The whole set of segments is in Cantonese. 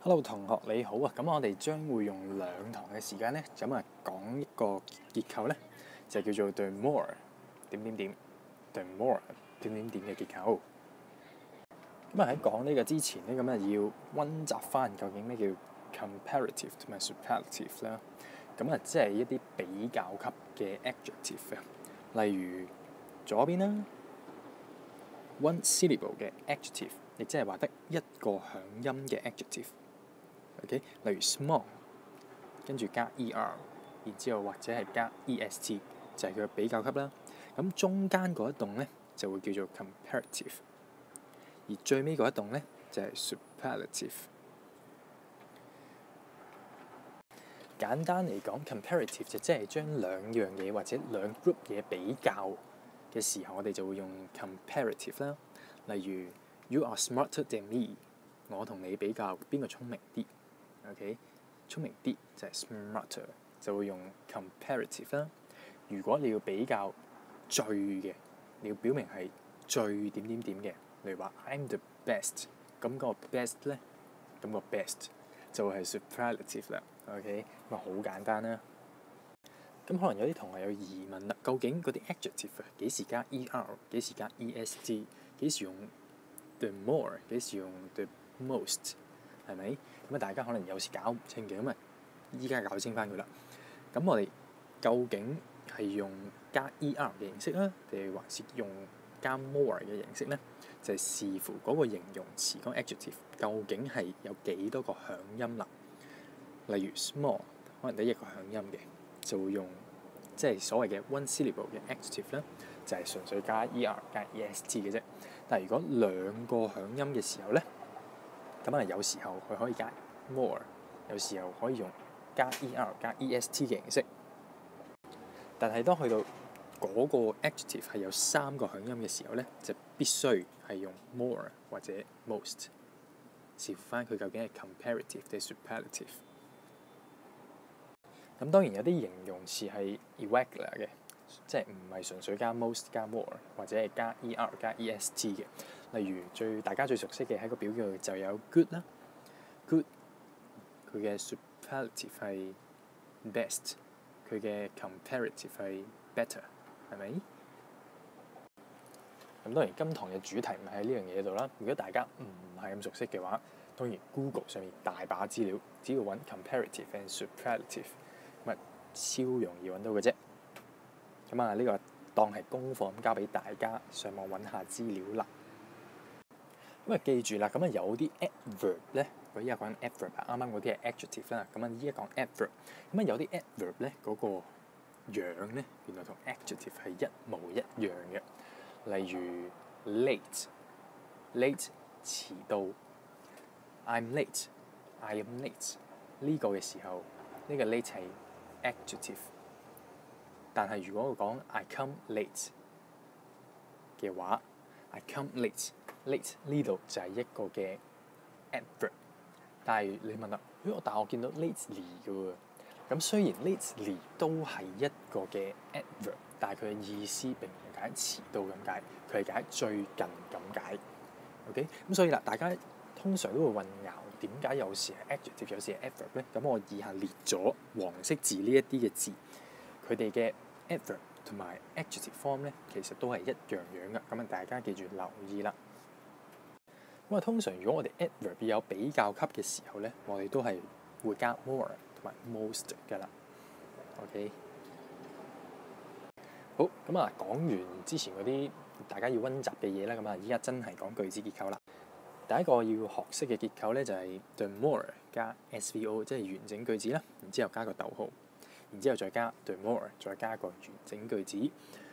Hello 同學你好啊，咁我哋將會用2堂嘅時間咧，咁講一個結構咧，就叫做 the more 點點點 the more 點點點嘅結構。咁喺講呢個之前咧，要温習翻究竟咩叫 comparative 同埋 superlative 啦。咁即係一啲比較級嘅 adjective 啊，例如左邊啦 one syllable 嘅 adjective， 亦即係話得一個響音嘅 adjective。OK， 例如 small， 跟住加 er， 然之後或者係加 est， 就係佢嘅比較級啦。咁中間嗰一棟咧就會叫做 comparative， 而最尾嗰一棟咧就係 superlative。簡單嚟講 ，comparative 就即係將兩樣嘢或者兩 group 嘢比較嘅時候，我哋就會用 comparative 啦。例如 You are smarter than me， 我同你比較邊個聰明啲？OK， 聰明啲就係 smarter， 就會用 comparative 啦。如果你要比較最嘅，你要表明係最點點點嘅，例如話 I'm the best， 咁個 best 咧，咁個 best 就係 superlative 啦。OK， 咁好簡單啦。咁可能有啲同學有疑問啦，究竟嗰啲 adjective 幾時加 er， 幾時加 est， 幾時用 the more， 幾時用 the most， 係咪？咁大家可能有時搞唔清嘅，咁依家搞清翻佢啦。咁我哋究竟係用加 er 嘅形式啦，定係還是用加 more 嘅形式咧？就係視乎嗰個形容詞嗰個 adjective 究竟係有幾多個響音啦。例如 small 可能得一個響音嘅，就會用即係所謂嘅 one syllable 嘅 adjective 咧，就係純粹加 er 加 est 嘅啫。但係如果兩個響音嘅時候咧，咁有時候佢可以加 more， 有時候可以用加 er 加 est 嘅形式。但係當去到嗰個 adjective 係有3個響音嘅時候咧，就必須係用 more 或者 most， 視乎翻佢究竟係 comparative 定 superlative。咁當然有啲形容詞係 irregular 嘅，即係唔係純粹加 most 加 more 或者係加 er 加 est 嘅。例如大家最熟悉嘅喺個表叫就有 good 啦 ，good 佢嘅 superlative 係 best， 佢嘅 comparative 係 better， 係咪？咁當然今堂嘅主題唔係喺呢樣嘢度啦。如果大家唔係咁熟悉嘅話，當然 Google 上面大把資料，只要揾 comparative and superlative， 咁超容易揾到嘅啫。咁呢個當係功課咁交俾大家上網揾下資料啦。咁記住啦，有啲 adverb 咧，我依家講 adverb， 啱啱嗰啲係 adjective 啦。咁依家講 adverb， 咁有啲 adverb 咧嗰個樣咧，原來同 adjective 係一模一樣嘅。例如 late 遲到 ，I'm late，I am late 呢個嘅時候，呢個 late 係 adjective。但係如果我講 I come late 嘅話 ，I come late 呢度就係一個嘅 adverb。但係你問啦，但係我見到 lately 嘅喎，咁雖然 lately 都係一個嘅 adverb， 但係佢嘅意思並唔係解遲到咁解，佢係解最近咁解。OK， 咁所以啦，大家通常都會混淆點解有時係 adjective， 有時係 adverb 咧？咁我以下列咗黃色字呢一啲嘅字，佢哋嘅 adverb 同埋 adjective form 咧，其實都係一樣樣嘅。咁大家記住留意啦。咁通常如果我哋 adverb 有比較級嘅時候咧，我哋都係會加 more 同埋 most 㗎啦。OK， 好，講完之前嗰啲大家要温習嘅嘢啦，依家真係講句子結構啦。第一個要學識嘅結構咧就係 the more 加 SVO， 即係完整句子啦，然之後加個逗號，然之後再加 the more， 再加個完整句子。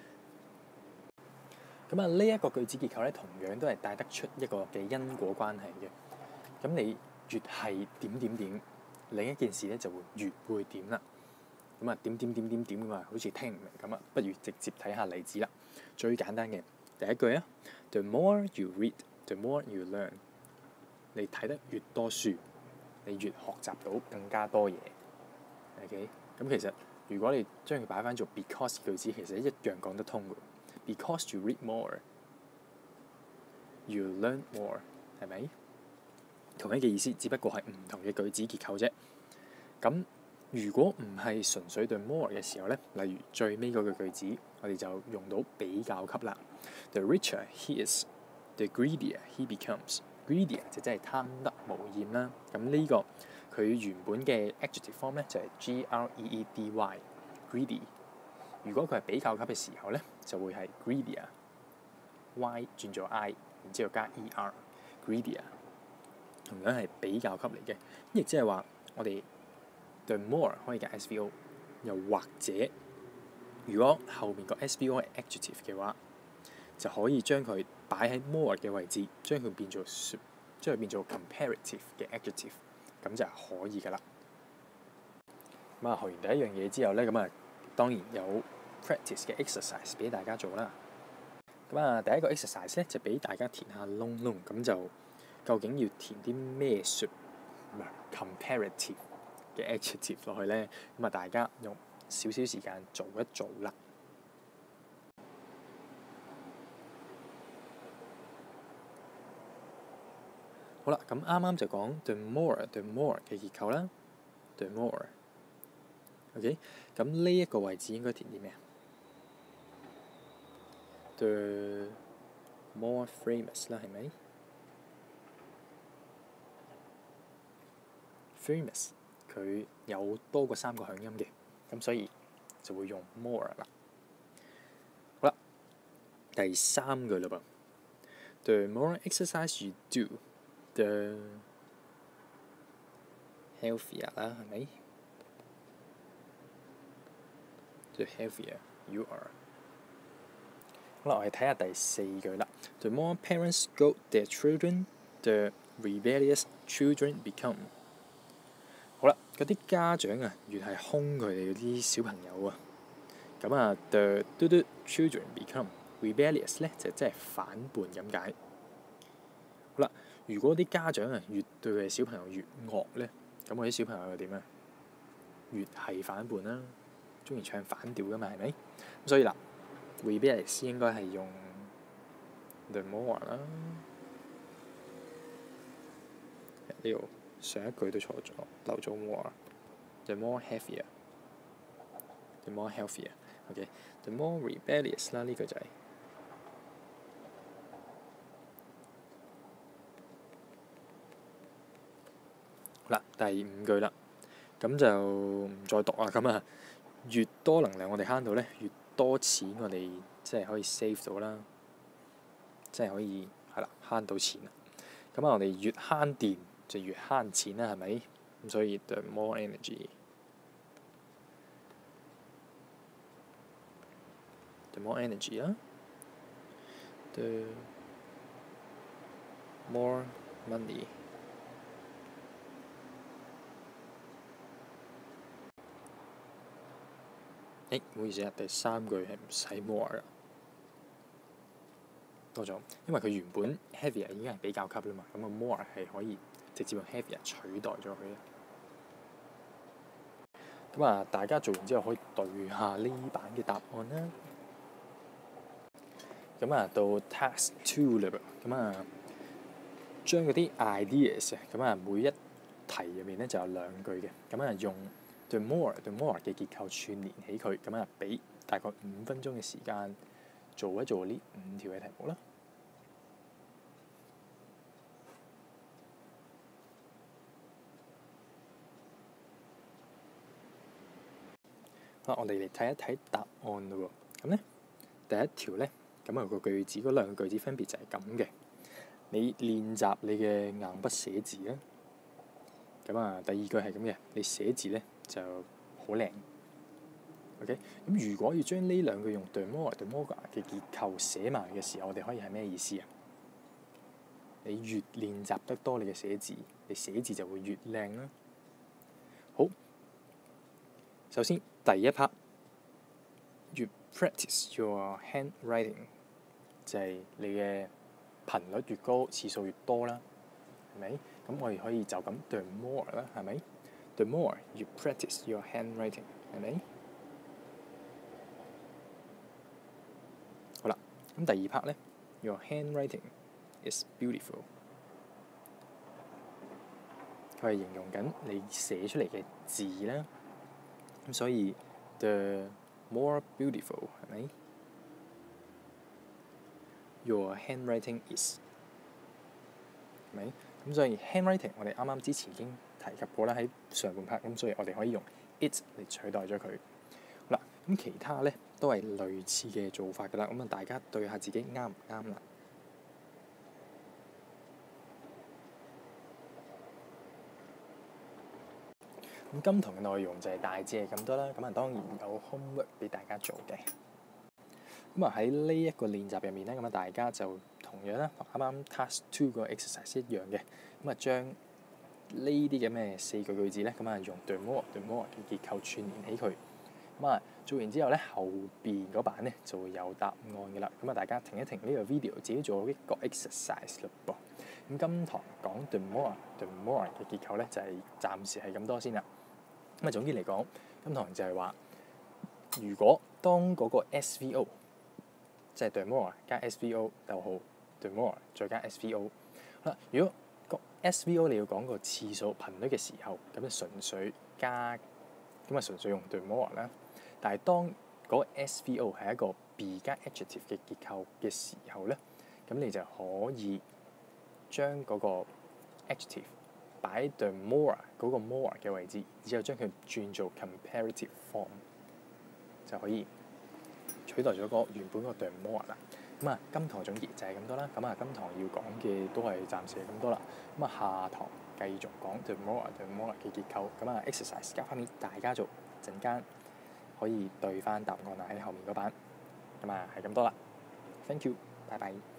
呢一個句子結構咧，同樣都係帶得出一個嘅因果關係嘅。咁你越係點點點，另一件事咧就會越會點啦。點點點點點好似聽唔明咁啊，不如直接睇下例子啦。最簡單嘅第一句啊 ，the more you read, the more you learn。你睇得越多書，你越學習到更加多嘢。OK， 咁其實如果你將佢擺翻做 because 句子，其實一樣講得通嘅。Because you read more, you learn more， 係咪？ 同一嘅意思，只不過係唔同嘅句子結構啫。咁如果唔係純粹對 more 嘅時候咧，例如最尾嗰句句子，我哋就用到比較級啦。The richer he is, the greedier he becomes. Greedier 就即係貪得無厭啦。咁呢個佢原本嘅 adjective form 咧就係 greedy。greedy 如果佢係比較級嘅時候咧，就會係 greedier，y 轉咗 i， 然之後加 er，greedier 同樣係比較級嚟嘅。亦即係話我哋對 more 可以加 SVO， 又或者如果後面個 SVO 係 adjective 嘅話，就可以將佢擺喺 more 嘅位置，將佢變做 comparative 嘅 adjective， 咁就可以㗎啦。咁學完第一樣嘢之後咧，咁當然有 practice 嘅 exercise 俾大家做啦。咁第一個 exercise 咧就俾大家填下窿窿，咁就究竟要填啲咩comparative 嘅 adjective 落去咧？咁大家用少少時間做一做啦。好啦，咁啱啱就講 the more 嘅結構啦 ，the more。OK， 咁呢一個位置應該填啲咩啊 ？the more famous 啦，係咪 ？famous 佢有多過3個響音嘅，咁所以就會用 more 啦。好啦，第3句啦噃 ，the more exercise you do。The healthier 啦，係咪 ？The healthier you are。好啦，我哋睇下第4句啦。The more parents scold their children, the rebellious children become。好啦，嗰啲家長越係兇佢哋嗰啲小朋友咁the children become rebellious 咧，就即係反叛咁解。好啦，如果啲家長越對佢哋小朋友越惡咧，咁我啲小朋友又點啊？越係反叛啦，中意唱反調噶嘛，係咪？咁所以啦 rebellious 應該係用 the more 啦。呢度上一句都錯咗，漏咗 more。The more heavier，the more healthier。OK，the more rebellious 啦，呢句就係。嗱，第5句啦，咁就唔再讀啦。咁越多能量我哋慳到咧，越多錢我哋即係可以 save 到啦，即係可以係啦慳到錢啦。咁我哋越慳電就越慳錢啦，係咪？咁所以 the more energy，the more energy 啦 ，the more money。唔好意思第3句係唔使 more 噶，多咗，因為佢原本 heavier 已經係比較級啦嘛，咁more 係可以直接用 heavier 取代咗佢。咁大家做完之後可以對下呢版嘅答案啦。咁到 task 2嘞噃，咁將嗰啲 ideas 每一題入面咧就有2句嘅，咁用the more 嘅結構串連起佢，咁俾大概5分鐘嘅時間做一做呢5條嘅題目啦。好，我哋嚟睇一睇答案咯喎。咁咧第一條咧，咁個句子嗰2個句子分別就係咁嘅。你練習你嘅硬筆寫字啦。咁第2句係咁嘅，你寫字咧就好靚。OK， 咁如果要將呢2句用 the more 嘅結構寫埋嘅時候，我哋可以係咩意思啊？你越練習得多你嘅寫字，你寫字就會越靚啦。好，首先第一 part， 越 practice your handwriting 就係你嘅頻率越高，次數越多啦，係咪？咁我哋可以就咁 the more 啦，係咪 ？The more you practice your handwriting， 係咪？好啦，咁第2 part 咧 ，your handwriting is beautiful。 佢係形容緊你寫出嚟嘅字啦。咁所以 the more beautiful 係咪 your handwriting is 係咪？咁所以 handwriting 我哋啱啱之前已經提及過啦，喺上半 part，咁所以我哋可以用 it 嚟取代咗佢。好啦，咁其他咧都係類似嘅做法㗎啦。咁啊，大家對下自己啱唔啱啦？咁今堂嘅內容就係大致係咁多啦。咁啊，當然有 homework 俾大家做嘅。咁啊，喺呢一個練習入面咧，咁啊大家就同樣啦，同啱啱 task 2個 exercise 一樣嘅，咁啊將呢啲嘅咩4句句子咧，咁啊用 the more 嘅結構串連起佢。咁啊做完之後咧，後邊嗰版咧就會有答案嘅啦。咁啊大家停一停呢個 video，自己做一個 exercise 嘞噃。咁今堂講 the more 嘅結構咧，就係暫時係咁多先啦。咁啊總結嚟講，今堂就係話，如果當嗰個 SVO 即係 the more 加 SVO 逗號 the more 再加 SVO。好啦，如果個 SVO 你要講個次數頻率嘅時候，咁就純粹加，咁啊純粹用 the more 啦。但係當嗰個 SVO 係一個 be 加 adjective 嘅結構嘅時候咧，咁你就可以將嗰個 adjective 擺喺 the more 嗰個 more 嘅位置，之後將佢轉做 comparative form， 就可以取代咗個原本個 the more 啦。咁啊，今堂總結就係咁多啦。咁啊，今堂要講嘅都係暫時係咁多啦。咁啊，下堂繼續講 the more 嘅結構。咁啊 exercise 交翻俾大家做，陣間可以對翻答案啊喺後面嗰版。咁啊，係咁多啦。Thank you，拜拜。